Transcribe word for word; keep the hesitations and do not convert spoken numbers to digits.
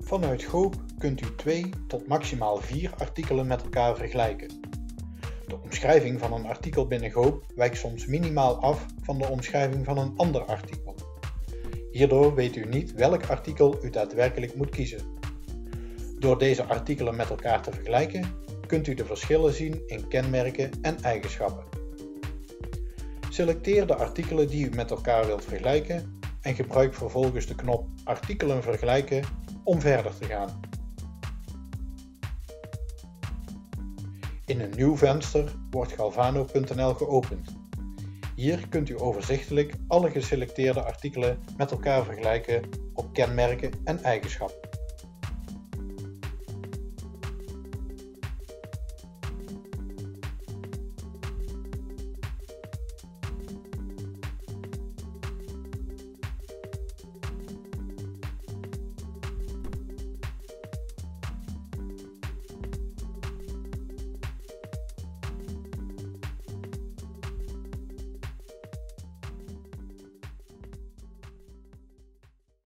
Vanuit Goop kunt u twee tot maximaal vier artikelen met elkaar vergelijken. De omschrijving van een artikel binnen Goop wijkt soms minimaal af van de omschrijving van een ander artikel. Hierdoor weet u niet welk artikel u daadwerkelijk moet kiezen. Door deze artikelen met elkaar te vergelijken, kunt u de verschillen zien in kenmerken en eigenschappen. Selecteer de artikelen die u met elkaar wilt vergelijken en gebruik vervolgens de knop Artikelen vergelijken om verder te gaan. In een nieuw venster wordt galvano punt n l geopend. Hier kunt u overzichtelijk alle geselecteerde artikelen met elkaar vergelijken op kenmerken en eigenschappen.